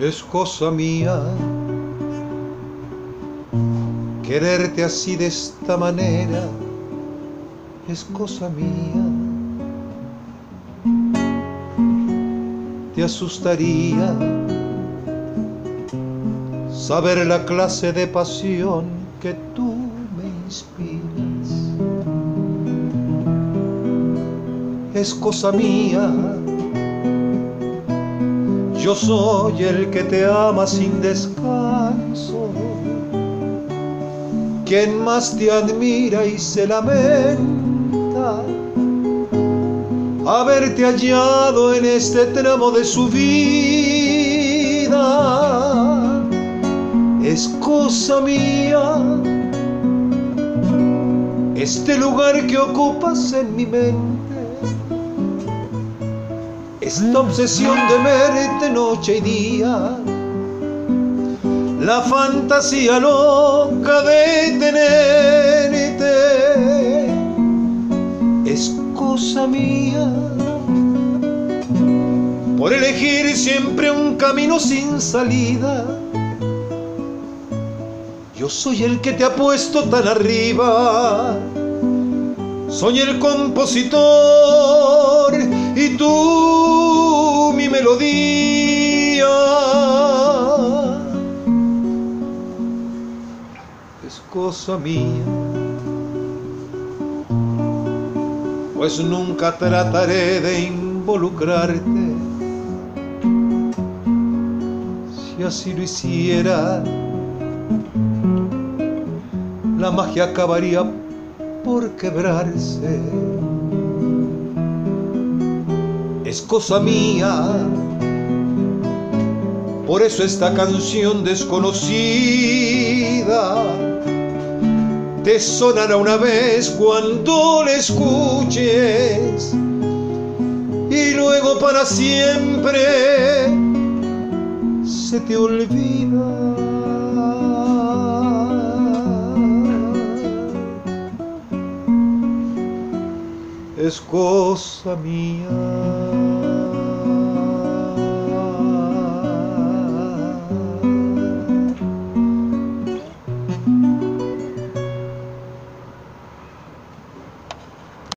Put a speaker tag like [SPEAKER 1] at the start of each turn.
[SPEAKER 1] Es cosa mía quererte así de esta manera, es cosa mía. Te asustaría saber la clase de pasión que tú me inspiras. Es cosa mía, yo soy el que te ama sin descanso, quien más te admira y se lamenta haberte hallado en este tramo de su vida. Es cosa mía este lugar que ocupas en mi mente, esta obsesión de verte noche y día, la fantasía loca de tenerte. Es cosa mía por elegir siempre un camino sin salida. Yo soy el que te ha puesto tan arriba, soy el compositor y tú mi melodía. Es cosa mía, pues nunca trataré de involucrarte. Si así lo hiciera, la magia acabaría por quebrarse. Es cosa mía, por eso esta canción desconocida te sonará una vez cuando la escuches y luego para siempre se te olvida. Es cosa mía.